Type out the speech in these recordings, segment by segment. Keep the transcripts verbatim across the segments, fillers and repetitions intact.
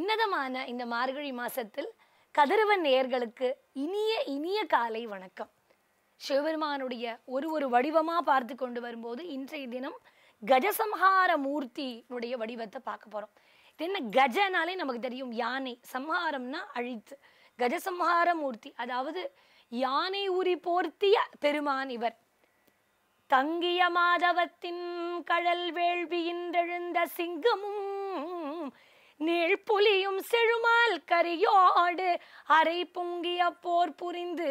உன்னதமான இந்த மார்கழி மாசத்தில் கதிரவன் நேயர்களுக்கு இனிய இனிய காலை வணக்கம். சிவபெருமானுடைய ஒரு ஒரு வடிவமா பார்த்து கொண்டு வரும்போது இன்றைய தினம் கஜசம்ஹார மூர்த்தியினுடைய வடிவத்தை பார்க்க போறோம். இது என்ன கஜனாலே நமக்கு தெரியும், யானை. சம்ஹாரம்னா அழித்து. கஜசம்ஹார மூர்த்தி, அதாவது யானை உரி போர்த்திய பெருமான் இவர். தங்கிய மாதவத்தின் கழல் வேள்வியின்றெழுந்த சிங்கமும் நீழ்புலியும் செழுமால் கரியோடு அரை பொங்கிய போர் புரிந்து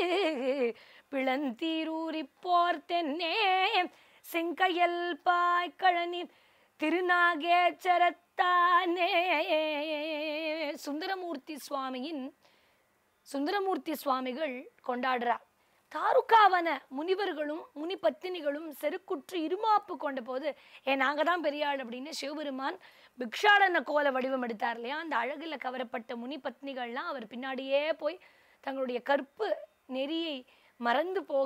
பிளந்தீரூரி போர் தென்னே செங்கையல் பாய்கழனி திருநாகேச்சரத்தானே. சுந்தரமூர்த்தி சுவாமியின் சுந்தரமூர்த்தி சுவாமிகள் கொண்டாடுறார். தாருக்காவன முனிவர்களும் முனி பத்தினிகளும் செருக்குற்று இருமாப்பு கொண்ட போது ஏன் நாங்கள் தான் பெரியாள் அப்படின்னு சிவபெருமான் பிக்ஷாடன கோல வடிவம் எடுத்தார் இல்லையா? அந்த அழகில் கவரப்பட்ட முனி பத்னிகள்லாம் அவர் பின்னாடியே போய் தங்களுடைய கற்பு நெறியை மறந்து போக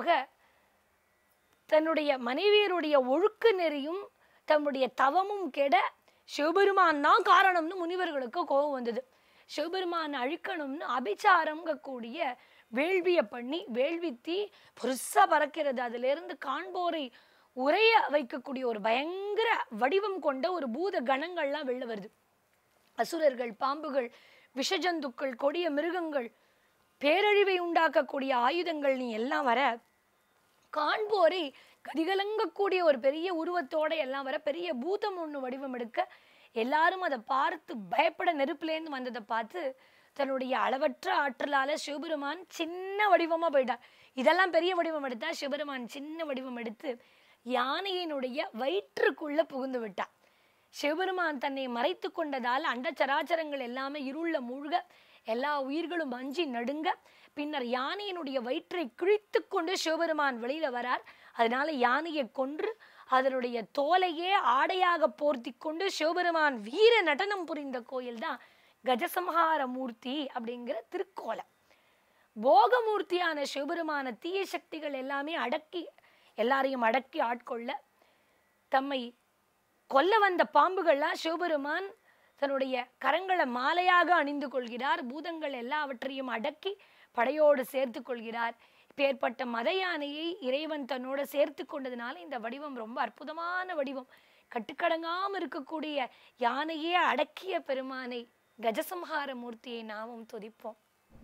தன்னுடைய மனைவியருடைய ஒழுக்க நெறியும் தன்னுடைய தவமும் கெட சிவபெருமான் தான் காரணம்னு முனிவர்களுக்கு கோபம் வந்தது. சிவபெருமான் அழிக்கணும்னு அபிச்சாரம்கக்கூடிய வேள்வியை பண்ணி வேள்வித்தி பெருசா பறக்கிறது. அதுல இருந்து காண்போரை உரைய வைக்கக்கூடிய ஒரு பயங்கர வடிவம் கொண்ட ஒரு பூத கணங்கள்லாம் வெளில வருது. அசுரர்கள், பாம்புகள், விஷஜந்துக்கள், கொடிய மிருகங்கள், பேரழிவை உண்டாக்கக்கூடிய ஆயுதங்கள் நீ எல்லாம் வர காண்போரை கதிகலங்கக்கூடிய ஒரு பெரிய உருவத்தோட எல்லாம் வர பெரிய பூதம் ஒன்று வடிவம் எடுக்க எல்லாரும் அதை பார்த்து பயப்பட நெருப்புலேருந்து வந்ததை பார்த்து தன்னுடைய அளவற்ற ஆற்றலால சிவபெருமான் சின்ன வடிவமா போயிட்டார். இதெல்லாம் பெரிய வடிவம் எடுத்தா சிவபெருமான் சின்ன வடிவம் எடுத்து யானையினுடைய வயிற்றுக்குள்ள புகுந்து விட்டார். சிவபெருமான் தன்னை மறைத்து கொண்டதால் அண்ட சராச்சரங்கள் எல்லாமே இருள மூழ்க எல்லா உயிர்களும் அஞ்சி நடுங்க பின்னர் யானையினுடைய வயிற்றை கிழித்து கொண்டு சிவபெருமான் வெளியில வரார். அதனால யானையை கொன்று அதனுடைய தோலையே ஆடையாக போர்த்தி கொண்டு சிவபெருமான் வீர நடனம் புரிந்த கோயில் தான் கஜசம்ஹார மூர்த்தி அப்படிங்கிற திருக்கோலம். போகமூர்த்தியான சிவபெருமான தீய சக்திகள் எல்லாமே அடக்கி எல்லாரையும் அடக்கி ஆட்கொள்ள தம்மை கொல்ல வந்த பாம்புகள்லாம் சிவபெருமான் தன்னுடைய கரங்களை மாலையாக அணிந்து கொள்கிறார். பூதங்கள் எல்லாவற்றையும் அடக்கி படையோடு சேர்த்து கொள்கிறார். இப்பேற்பட்ட மத யானையை இறைவன் தன்னோட சேர்த்து கொண்டதுனால இந்த வடிவம் ரொம்ப அற்புதமான வடிவம். கட்டுக்கடங்காம இருக்கக்கூடிய யானையே அடக்கிய பெருமானை கஜசம்ஹார மூர்த்தியை நாமும் துதிப்போம்.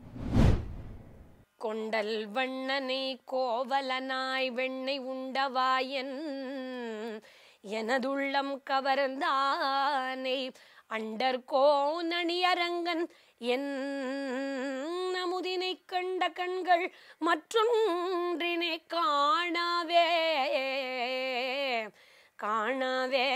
கொண்டல் வண்ணனை கோவலனாய் வெண்ணை உண்டவாயன் எனதுள்ளம் கவர்ந்தானை அண்டர்கோ நணியரங்கன் என் நமுதினை கண்ட கண்கள் மற்றொன்றினை காணவே காணவே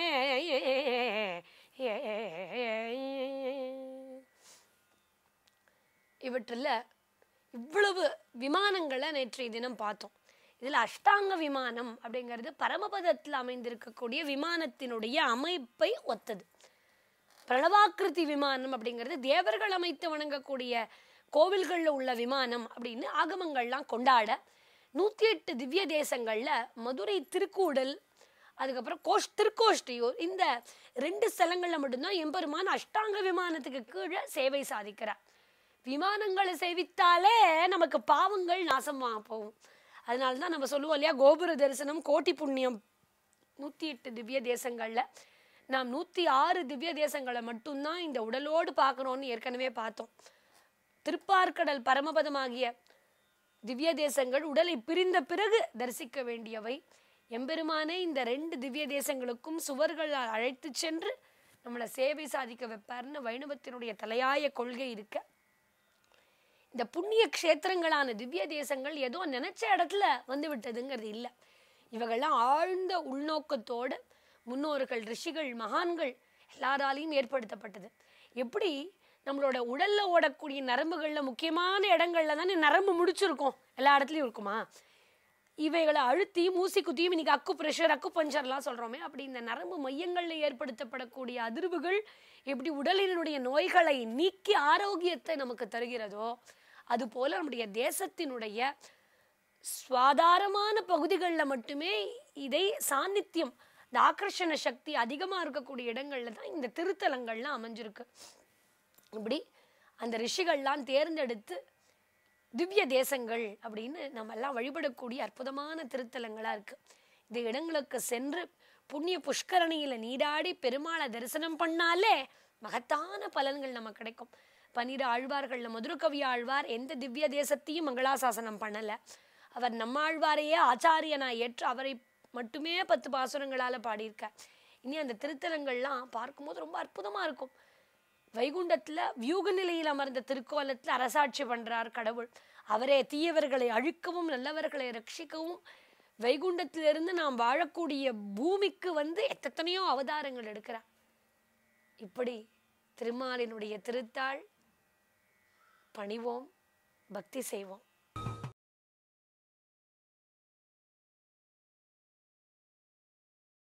இவற்றில் இவ்வளவு விமானங்களை நேற்றைய தினம் பார்த்தோம். இதில் அஷ்டாங்க விமானம் அப்படிங்கிறது பரமபதத்தில் அமைந்திருக்கக்கூடிய விமானத்தினுடைய அமைப்பை ஒத்தது. பிரணவாக்கிருதி விமானம் அப்படிங்கிறது தேவர்கள் அமைத்து வணங்கக்கூடிய கோவில்களில் உள்ள விமானம் அப்படின்னு ஆகமங்கள்லாம் கொண்டாட நூற்றி எட்டு திவ்ய தேசங்களில் மதுரை திருக்கூடல் அதுக்கப்புறம் கோஷ் திருக்கோஷ்டியூர் இந்த ரெண்டு ஸ்தலங்களில் மட்டும்தான் எம்பெருமான் அஷ்டாங்க விமானத்துக்கு கீழே சேவை சாதிக்கிறார். விமானங்களை சேவித்தாலே நமக்கு பாவங்கள் நாசமாக போகும். அதனால தான் நம்ம சொல்லுவோம் இல்லையா, கோபுர தரிசனம் கோட்டி புண்ணியம். நூற்றி எட்டு திவ்ய தேசங்களில் நாம் நூற்றி ஆறு திவ்ய தேசங்களை மட்டும்தான் இந்த உடலோடு பார்க்குறோன்னு ஏற்கனவே பார்த்தோம். திருப்பார்கடல் பரமபதமாகிய திவ்ய தேசங்கள் உடலை பிரிந்த பிறகு தரிசிக்க வேண்டியவை. எம்பெருமானே இந்த ரெண்டு திவ்ய தேசங்களுக்கும் சுவர்கள் அழைத்து சென்று நம்மளை சேவை சாதிக்க வைப்பார்னு வைணவத்தினுடைய தலையாய கொள்கை இருக்க இந்த புண்ணிய க்ஷேத்திரங்களான திவ்ய தேசங்கள் ஏதோ நினைச்ச இடத்துல வந்து விட்டதுங்கிறது இல்லை. இவங்கெல்லாம் ஆழ்ந்த உள்நோக்கத்தோடு முன்னோர்கள், ரிஷிகள், மகான்கள் எல்லாராலையும் ஏற்படுத்தப்பட்டது. எப்படி நம்மளோட உடல்ல ஓடக்கூடிய நரம்புகள்ல முக்கியமான இடங்கள்ல தானே நரம்பு முடிச்சிருக்கோம், எல்லா இடத்துலையும் இருக்குமா? இவைகளை அழுத்தி மூசி குத்தியும் இன்னைக்கு அக்கு ப்ரெஷர் அக்கு பஞ்சர்லாம் சொல்றோமே, அப்படி இந்த நரம்பு மையங்கள்ல ஏற்படுத்தப்படக்கூடிய அதிர்வுகள் எப்படி உடலினுடைய நோய்களை நீக்கி ஆரோக்கியத்தை நமக்கு தருகிறதோ அது போல நம்முடைய தேசத்தினுடைய சுவாதாரமான பகுதிகளில் மட்டுமே இதை சாநித்தியம், இந்த ஆக்கர்ஷண சக்தி அதிகமாக இருக்கக்கூடிய இடங்கள்ல தான் இந்த திருத்தலங்கள்லாம் அமைஞ்சிருக்கு. இப்படி அந்த ரிஷிகள்லாம் தேர்ந்தெடுத்து திவ்ய தேசங்கள் அப்படின்னு நம்ம எல்லாம் வழிபடக்கூடிய அற்புதமான திருத்தலங்களா இருக்கு. இந்த இடங்களுக்கு சென்று புண்ணிய புஷ்கரணியில நீராடி பெருமாளை தரிசனம் பண்ணாலே மகத்தான பலன்கள் நமக்கு கிடைக்கும். பன்னிரு ஆழ்வார்கள்ல மதுரகவி ஆழ்வார் எந்த திவ்ய தேசத்தையும் மங்களாசாசனம் பண்ணல. அவர் நம்மாழ்வாரையே ஆச்சாரியனா ஏற்று அவரை மட்டுமே பத்து பாசுரங்களால பாடியிருக்கார். இனி அந்த திருத்தலங்கள்லாம் பார்க்கும்போது ரொம்ப அற்புதமா இருக்கும். வைகுண்டத்துல வியூக நிலையில் அமர்ந்த திருக்கோலத்துல அரசாட்சி பண்றார் கடவுள். அவரே தீயவர்களை அழிக்கவும் நல்லவர்களை ரட்சிக்கவும் வைகுண்டத்திலிருந்து நாம் வாழக்கூடிய பூமிக்கு வந்து எத்தனையோ அவதாரங்கள் எடுக்கிறார். இப்படி திருமாலினுடைய திருத்தாள் பணிவோம், பக்தி செய்வோம்.